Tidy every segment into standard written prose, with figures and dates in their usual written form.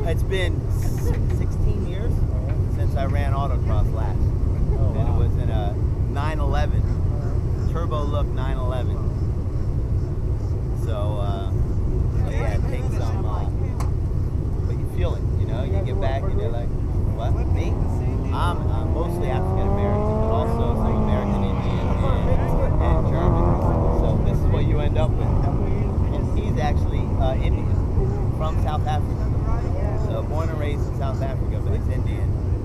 It's been 16 years since I ran autocross last. Oh, And wow. it was in a 911, Turbo Look 911. So yeah, it takes some, but you feel it, you know, you get back and you're like, what, me? I'm mostly African American, but also some American Indian and German. So this is what you end up with. And he's actually Indian, from South Africa. So born and raised in South Africa, but he's Indian.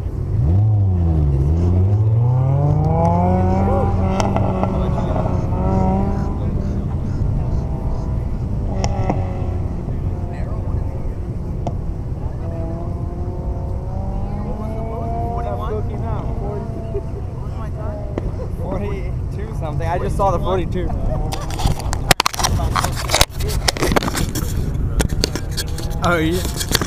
Something. I just saw the 42. Oh yeah.